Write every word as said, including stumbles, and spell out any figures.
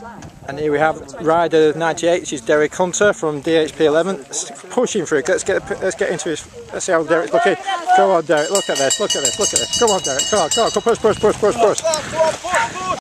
And here we have rider ninety-eight, which is Derek Hunter from D H P eleven, pushing through. Let's get let's get into his. Let's see how Derek's looking. Come on, Derek. Look at this. Look at this. Look at this. Come on, Derek. Come on. Come on. Come push, push, push, push, push.